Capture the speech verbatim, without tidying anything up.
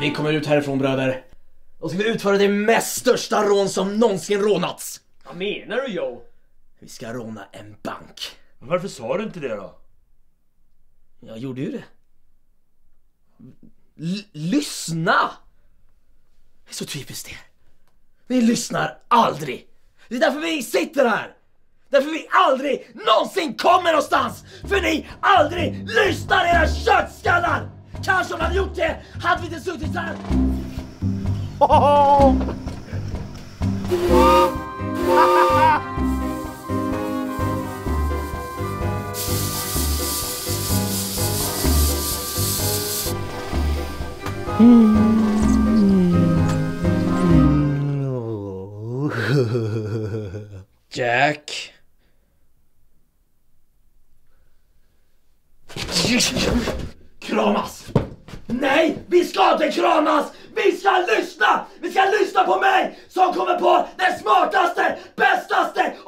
vi kommer ut härifrån, bröder. Och ska vi utföra det mest största rån som någonsin rånats. Vad menar du, Joe? Vi ska råna en bank. Varför sa du inte det då? Jag gjorde ju det. L- lyssna! Det är så typiskt det. Vi lyssnar aldrig. Det är därför vi sitter här. Därför vi aldrig någonsin kommer någonstans. För ni aldrig lyssnar, era köttskallar. Kanske om man gjort det hade vi inte suttit här. Jack. Kramas! Nej, vi ska inte kramas! Vi ska lyssna! Vi ska lyssna på mig som kommer på den smartaste, bästaste